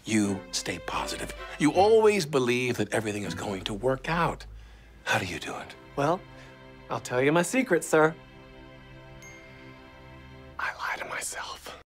You stay positive. You always believe that everything is going to work out. How do you do it? Well, I'll tell you my secret, sir. I lie to myself.